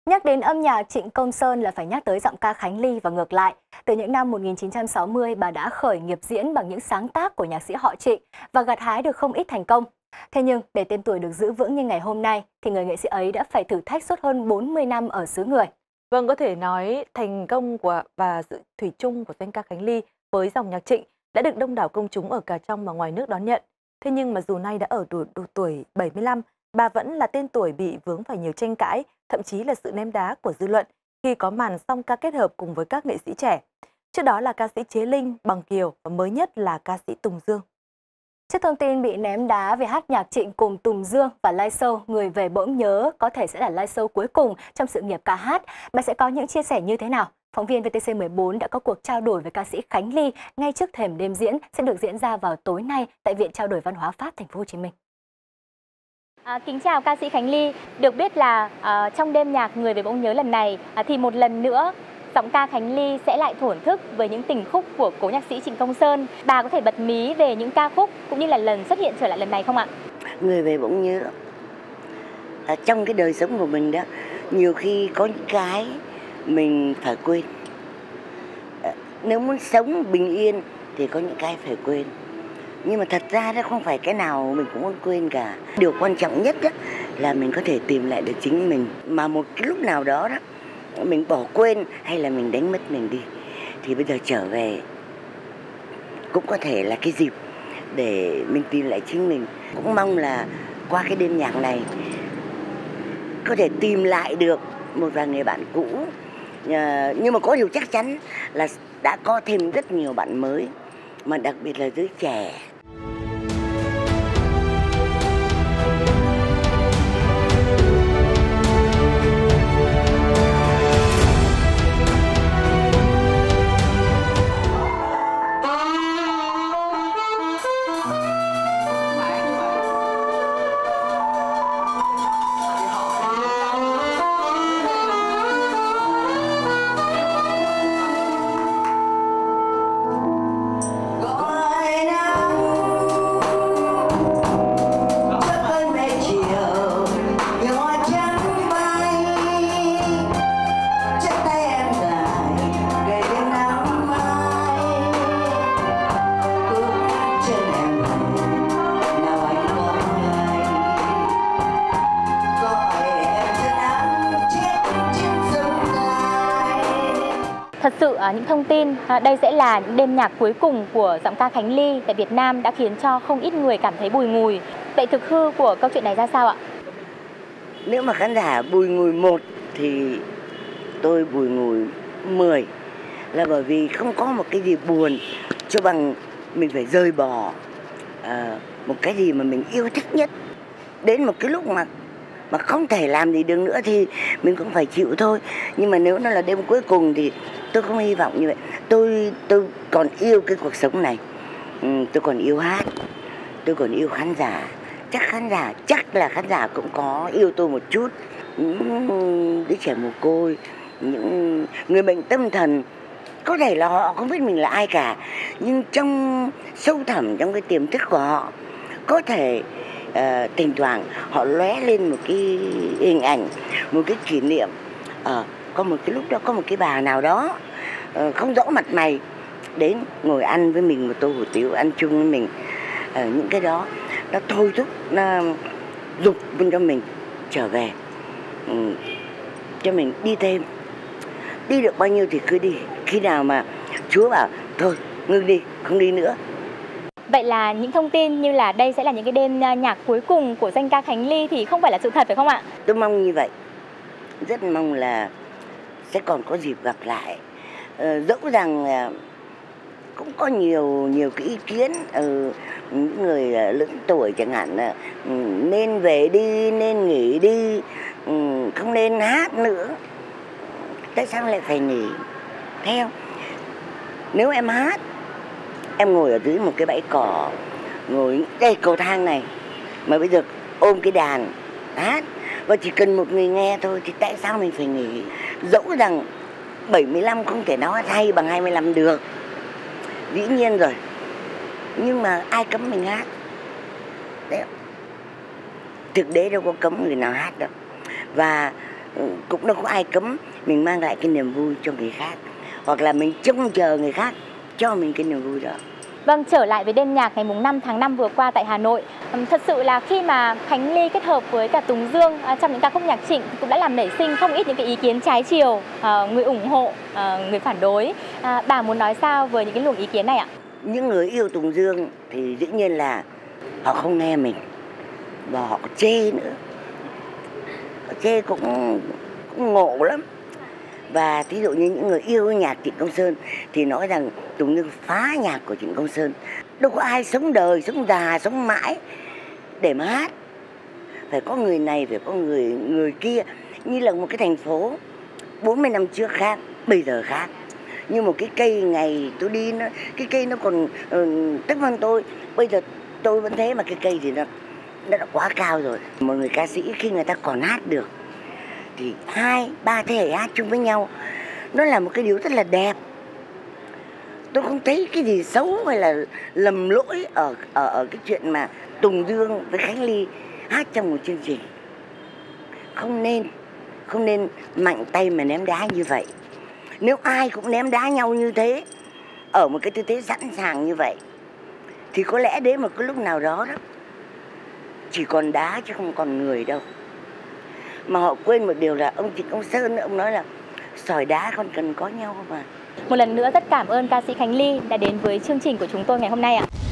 Nhắc đến âm nhạc Trịnh Công Sơn là phải nhắc tới giọng ca Khánh Ly và ngược lại. Từ những năm 1960, bà đã khởi nghiệp diễn bằng những sáng tác của nhạc sĩ họ Trịnh và gặt hái được không ít thành công. Thế nhưng, để tên tuổi được giữ vững như ngày hôm nay, thì người nghệ sĩ ấy đã phải thử thách suốt hơn 40 năm ở xứ người. Vâng, có thể nói thành công và sự thủy chung của danh ca Khánh Ly với dòng nhạc Trịnh đã được đông đảo công chúng ở cả trong và ngoài nước đón nhận. Thế nhưng mà dù nay đã ở độ tuổi 75, bà vẫn là tên tuổi bị vướng phải nhiều tranh cãi, thậm chí là sự ném đá của dư luận khi có màn song ca kết hợp cùng với các nghệ sĩ trẻ. Trước đó là ca sĩ Chế Linh, Bằng Kiều và mới nhất là ca sĩ Tùng Dương. Trước thông tin bị ném đá về hát nhạc Trịnh cùng Tùng Dương và live show Người về bỗng nhớ có thể sẽ là live show cuối cùng trong sự nghiệp ca hát, bà sẽ có những chia sẻ như thế nào? Phóng viên VTC14 đã có cuộc trao đổi với ca sĩ Khánh Ly ngay trước thềm đêm diễn sẽ được diễn ra vào tối nay tại Viện Trao đổi Văn hóa Pháp Thành phố Hồ Chí Minh. Kính chào ca sĩ Khánh Ly. Được biết là trong đêm nhạc Người về bỗng nhớ lần này thì một lần nữa giọng ca Khánh Ly sẽ lại thổn thức với những tình khúc của cố nhạc sĩ Trịnh Công Sơn. Bà có thể bật mí về những ca khúc cũng như là lần xuất hiện trở lại lần này không ạ? Người về bỗng nhớ trong cái đời sống của mình đó, nhiều khi có những cái mình phải quên. Nếu muốn sống bình yên thì có những cái phải quên. Nhưng mà thật ra đó không phải cái nào mình cũng muốn quên cả. Điều quan trọng nhất đó là mình có thể tìm lại được chính mình. Mà một cái lúc nào đó đó mình bỏ quên hay là mình đánh mất mình đi, thì bây giờ trở về cũng có thể là cái dịp để mình tìm lại chính mình. Cũng mong là qua cái đêm nhạc này có thể tìm lại được một vài người bạn cũ. Nhưng mà có điều chắc chắn là đã có thêm rất nhiều bạn mới, mà đặc biệt là giới trẻ. Thật sự những thông tin đây sẽ là những đêm nhạc cuối cùng của giọng ca Khánh Ly tại Việt Nam đã khiến cho không ít người cảm thấy bùi ngùi. Vậy thực hư của câu chuyện này ra sao ạ? Nếu mà khán giả bùi ngùi 1 thì tôi bùi ngùi 10, là bởi vì không có một cái gì buồn cho bằng mình phải rời bỏ một cái gì mà mình yêu thích nhất. Đến một cái lúc mà không thể làm gì được nữa thì mình cũng phải chịu thôi. Nhưng mà nếu nó là đêm cuối cùng thì tôi không hy vọng như vậy. Tôi còn yêu cái cuộc sống này, tôi còn yêu hát, tôi còn yêu khán giả. Chắc là khán giả cũng có yêu tôi một chút. Những đứa trẻ mồ côi, những người bệnh tâm thần, có thể là họ không biết mình là ai cả, nhưng trong sâu thẳm trong cái tiềm thức của họ, có thể thỉnh thoảng họ lóe lên một cái hình ảnh, một cái kỷ niệm. Có một cái lúc đó có một cái bà nào đó không rõ mặt mày đến ngồi ăn với mình một tô hủ tiếu, ăn chung với mình. Những cái đó nó thôi thúc, nó dục bên cho mình trở về, cho mình đi thêm. Đi được bao nhiêu thì cứ đi. Khi nào mà Chúa bảo thôi ngưng đi, không đi nữa. Vậy là những thông tin như là đây sẽ là những cái đêm nhạc cuối cùng của danh ca Khánh Ly thì không phải là sự thật phải không ạ? Tôi mong như vậy. Rất mong là sẽ còn có dịp gặp lại. Dẫu rằng cũng có nhiều cái ý kiến những người lớn tuổi chẳng hạn là nên về đi, nên nghỉ đi, không nên hát nữa. Tại sao lại phải nghỉ? Thấy không? Nếu em hát, em ngồi ở dưới một cái bãi cỏ, ngồi đây cầu thang này, mà bây giờ ôm cái đàn hát và chỉ cần một người nghe thôi thì tại sao mình phải nghỉ? Dẫu rằng 75 không thể nào hát hay bằng 25 được, dĩ nhiên rồi, nhưng mà ai cấm mình hát? Đấy, thực tế đâu có cấm người nào hát đâu. Và cũng đâu có ai cấm mình mang lại cái niềm vui cho người khác, hoặc là mình trông chờ người khác cho mình cái niềm vui đó. Vâng, trở lại với đêm nhạc ngày 5 tháng 5 vừa qua tại Hà Nội. Thật sự là khi mà Khánh Ly kết hợp với cả Tùng Dương trong những ca khúc nhạc Trịnh cũng đã làm nảy sinh không ít những cái ý kiến trái chiều, người ủng hộ, người phản đối. Bà muốn nói sao với những cái luồng ý kiến này ạ? Những người yêu Tùng Dương thì dĩ nhiên là họ không nghe mình và họ chê nữa. Họ chê cũng ngộ lắm. Và thí dụ như những người yêu nhạc Trịnh Công Sơn thì nói rằng Tùng Dương phá nhạc của Trịnh Công Sơn. Đâu có ai sống đời, sống già, sống mãi để mà hát. Phải có người này, phải có người kia. Như là một cái thành phố 40 năm trước khác, bây giờ khác. Như một cái cây ngày tôi đi, cái cây nó còn tấp hơn tôi. Bây giờ tôi vẫn thế mà cái cây thì nó đã quá cao rồi. Một người ca sĩ khi người ta còn hát được thì 2, 3 thế hệ hát chung với nhau, nó là một cái điều rất là đẹp. Tôi không thấy cái gì xấu hay là lầm lỗi ở cái chuyện mà Tùng Dương với Khánh Ly hát trong một chương trình. Không nên mạnh tay mà ném đá như vậy. Nếu ai cũng ném đá nhau như thế, ở một cái tư thế sẵn sàng như vậy, thì có lẽ đến một cái lúc nào đó đó chỉ còn đá chứ không còn người đâu. Mà họ quên một điều là ông Trịnh Công Sơn, ông nói là sỏi đá còn cần có nhau mà. Một lần nữa rất cảm ơn ca sĩ Khánh Ly đã đến với chương trình của chúng tôi ngày hôm nay ạ.